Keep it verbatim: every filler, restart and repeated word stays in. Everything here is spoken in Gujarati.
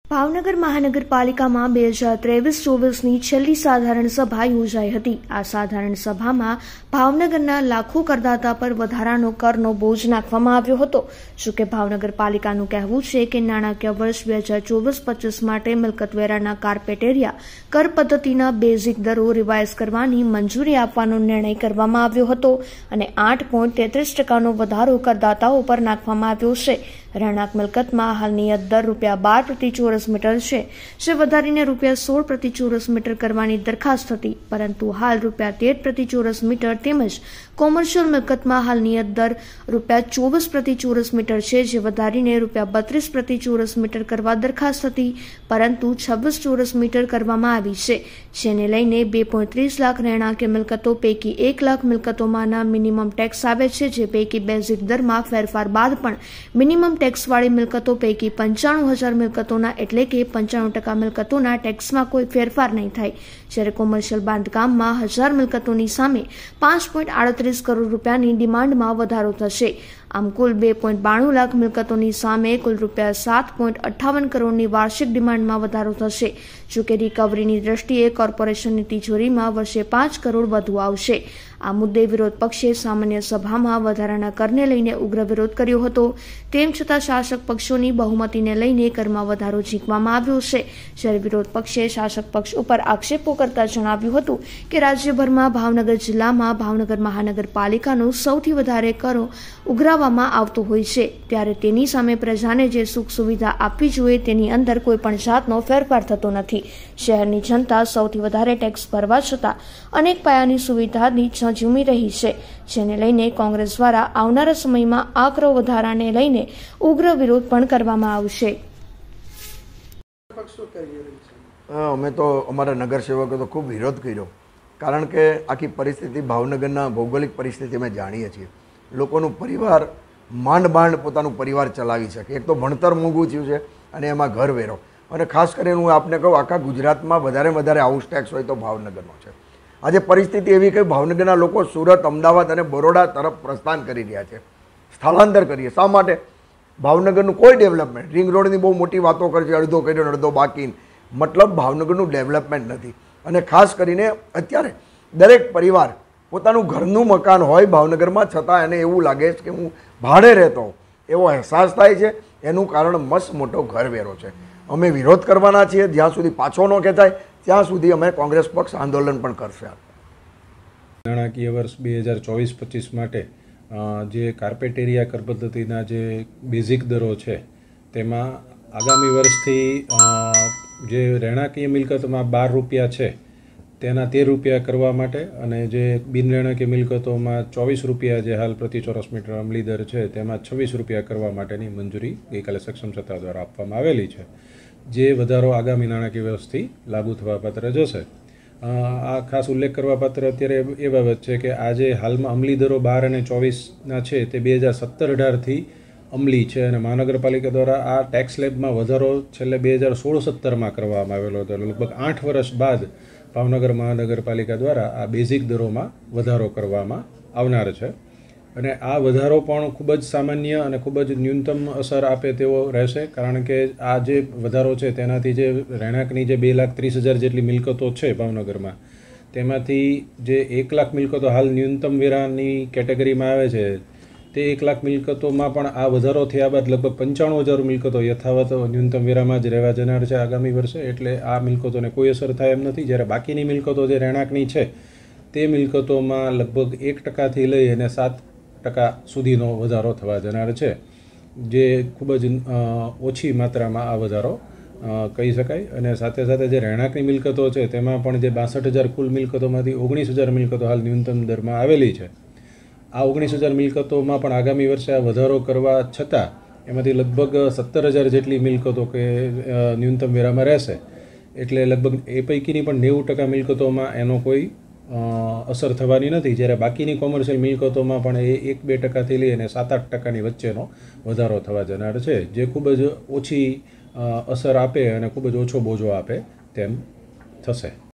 ભાવનગર મહાનગરપાલિકામાં બે હજાર ત્રેવીસ ચોવીસની છેલ્લી સાધારણ સભા યોજાઈ હતી। આ સાધારણ સભામાં ભાવનગરના લાખો કરદાતા પર વધારાનો કરનો બોજ નાખવામાં આવ્યો હતો। જોકે ભાવનગરપાલિકાનું કહેવું છે કે નાણાકીય વર્ષ બે હજાર ચોવીસ પચીસ માટે મિલકતવેરાના કાર્પેટેરિયા કર પદ્ધતિના બેઝિક દરો રિવાઇઝ કરવાની મંજૂરી આપવાનો નિર્ણય કરવામાં આવ્યો હતો અને આઠ પોઈન્ટ તેત્રીસ ટકાનો વધારો કરદાતાઓ પર નાખવામાં આવ્યો છે। રહેણાંક મિલકતમાં હાલની દર રૂપિયા બાર પ્રતિ ચોરસ મીટર છે, જે વધારીને રૂપિયા સોળ પ્રતિ ચોરસ મીટર કરવાની દરખાસ્ત હતી, પરંતુ હાલ રૂપિયા તેર પ્રતિ ચોરસ મીટર તેમજ કોમર્શિયલ મિલકતમાં હાલની દર રૂપિયા ચોવીસ પ્રતિ ચોરસ મીટર છે, જે વધારીને રૂપિયા બત્રીસ પ્રતિ ચોરસ મીટર કરવા દરખાસ્ત હતી, પરંતુ છવ્વીસ ચોરસ મીટર કરવામાં આવી છે, જેને લઈને બે પોઈન્ટ ત્રીસ લાખ રહેણાંકીય મિલકતો પૈકી એક લાખ મિલકતોમાંના મિનિમમ ટેક્સ આવે છે, જે પૈકી બેઝિક દરમાં ફેરફાર બાદ પણ મિનિમમ ટેક્સવાળી મિલકતો પૈકી પંચાણું હજાર મિલકતોના એટલે કે પંચાણું ટકા મિલકતોના ટેક્સમાં કોઈ ફેરફાર નહીં થાય, જ્યારે કોમર્શિયલ બાંધકામમાં હજાર મિલકતોની સામે પાંચ પોઈન્ટ આડત્રીસ કરોડ રૂપિયાની ડિમાન્ડમાં વધારો થશે। આમ કુલ બે પોઈન્ટ બાણું લાખ મિલકતોની સામે કુલ રૂપિયા સાત પોઈન્ટ અઠ્ઠાવન કરોડની વાર્ષિક ડિમાન્ડમાં વધારો થશે। જોકે રિકવરીની દ્રષ્ટિએ કોર્પોરેશનની તિજોરીમાં વર્ષે પાંચ કરોડ વધુ આવશે। આ મુદ્દે વિરોધ પક્ષે સામાન્ય સભામાં વધારાના કરને લઈને ઉગ્ર વિરોધ કર્યો હતો। તેમ છતાં શાસક પક્ષોની બહુમતીને લઈને કરમાં વધારો ઝીંકવામાં આવ્યો છે, જ્યારે વિરોધ પક્ષે શાસક પક્ષ ઉપર આક્ષેપો કરતા જણાવ્યું હતું કે રાજ્યભરમાં ભાવનગર જિલ્લામાં ભાવનગર મહાનગરપાલિકાનો સૌથી વધારે કરો ઉઘરાવવામાં આવતો હોય છે, ત્યારે તેની સામે પ્રજાને જે સુખ સુવિધા આપવી જોઈએ તેની અંદર કોઈ પણ જાતનો ફેરફાર થતો નથી। શહેરની જનતા સૌથી વધારે ટેક્સ ભરવા છતાં અનેક પાયાની સુવિધાની ઝૂમી રહી છે, જેને લઈને કોંગ્રેસ દ્વારા આવનારા સમયમાં આ કર વધારાને લઈને ઉગ્ર વિરોધ પણ કરવામાં આવશે। અમે તો અમારા નગરસેવકો તો ખૂબ વિરોધ કર્યો, કારણ કે આખી પરિસ્થિતિ ભાવનગરના ભૌગોલિક પરિસ્થિતિ અમે જાણીએ છીએ। લોકોનું પરિવાર માંડ માંડ પોતાનું પરિવાર ચલાવી શકે। એક તો ભણતર મોંઘું થયું છે અને એમાં ઘર વેરો, અને ખાસ કરીને હું આપને કહું, આખા ગુજરાતમાં વધારે વધારે હાઉસ ટેક્સ હોય તો ભાવનગરનો છે। આજે પરિસ્થિતિ એવી કે ભાવનગરના લોકો સુરત, અમદાવાદ અને બરોડા તરફ પ્રસ્થાન કરી રહ્યા છે, સ્થળાંતર કરીએ। શા માટે? ભાવનગરનું કોઈ ડેવલપમેન્ટ, રિંગ રોડની બહુ મોટી વાતો કરે છે, અડધો કર્યો અડધો બાકી, મતલબ ભાવનગરનું ડેવલપમેન્ટ નથી। અને ખાસ કરીને અત્યારે દરેક પરિવાર પોતાનું ઘરનું મકાન હોય ભાવનગરમાં, છતાં એને એવું લાગે છે કે હું ભાડે રહેતો હોઉં એવો અહેસાસ થાય છે। એનું કારણ મસ્ત મોટો ઘરવેરો છે। અમે વિરોધ કરવાના છીએ, જ્યાં સુધી પાછો ન ખેંચાય ત્યાં સુધી અમે કોંગ્રેસ પક્ષ આંદોલન પણ કરશે। નાણાકીય વર્ષ બે હજાર ચોવીસ પચીસ માટે જે કાર્પેટેરિયા કર પદ્ધતિના જે બેઝિક દરો છે, તેમાં આગામી વર્ષથી જે રહેણાંકીય મિલકતોમાં બાર રૂપિયા છે તેના તેર રૂપિયા કરવા માટે, અને જે બિન રહેણાંકીય મિલકતોમાં ચોવીસ રૂપિયા જે હાલ પ્રતિ ચોરસ મીટર અમલી દર છે તેમાં છવ્વીસ રૂપિયા કરવા માટેની મંજૂરી ગઈકાલે સક્ષમ સત્તા દ્વારા આપવામાં આવેલી છે, જે વધારો આગામી નાણાકીય વર્ષથી લાગુ થવા પાત્ર જશે। આ ખાસ ઉલ્લેખ કરવા પાત્ર અત્યારે એ બાબત છે કે આજે હાલમાં અમલી દરો બાર અને ચોવીસના છે તે બે હજાર સત્તર અઢારથી અમલી છે, અને મહાનગરપાલિકા દ્વારા આ ટેક્સ સ્લેબમાં વધારો છેલ્લે બે હજાર સોળ સત્તરમાં કરવામાં આવેલો હતો। લગભગ આઠ વર્ષ બાદ ભાવનગર મહાનગરપાલિકા દ્વારા આ બેઝિક દરોમાં વધારો કરવામાં આવનાર છે, અને આ વધારો પણ ખૂબ જ સામાન્ય અને ખૂબ જ ન્યૂનતમ અસર આપે તેવો રહેશે, કારણ કે આ જે વધારો છે તેનાથી જે રહેણાંકની જે બે લાખ ત્રીસ હજાર જેટલી મિલકતો છે ભાવનગરમાં, તેમાંથી જે એક લાખ મિલકતો હાલ ન્યૂનતમ વેરાની કેટેગરીમાં આવે છે, તે એક લાખ મિલકતોમાં પણ આ વધારો થયા બાદ લગભગ પંચાણું હજાર મિલકતો યથાવત ન્યૂનતમ વેરામાં જ રહેવા જનાર છે આગામી વર્ષે। એટલે આ મિલકતોને કોઈ અસર થાય એમ નથી, જ્યારે બાકીની મિલકતો જે રહેણાંકની છે તે મિલકતોમાં લગભગ એક ટકાથી લઈ અને સાત ટકા સુધીનો વધારો થવા જનાર છે, જે ખૂબ જ ઓછી માત્રામાં આ વધારો કહી શકાય। અને સાથે સાથે જે રહેણાંકની મિલકતો છે તેમાં પણ જે બાસઠ હજાર કુલ મિલકતોમાંથી ઓગણીસ હજાર મિલકતો હાલ ન્યૂનતમ દરમાં આવેલી છે, આ ઓગણીસ હજાર મિલકતોમાં પણ આગામી વર્ષે આ વધારો કરવા છતાં એમાંથી લગભગ સત્તર હજાર જેટલી મિલકતો કે ન્યૂનતમ વેરામાં રહેશે, એટલે લગભગ એ પૈકીની પણ નેવું ટકા મિલકતોમાં એનો કોઈ અસર થવાની નથી, જ્યારે બાકીની કોમર્શિયલ મિલકતોમાં પણ એ એક બે ટકાથી લઈ અને સાત આઠ ટકાની વચ્ચેનો વધારો થવા જનાર છે, જે ખૂબ જ ઓછી અસર આપે અને ખૂબ જ ઓછો બોજો આપે તેમ થશે।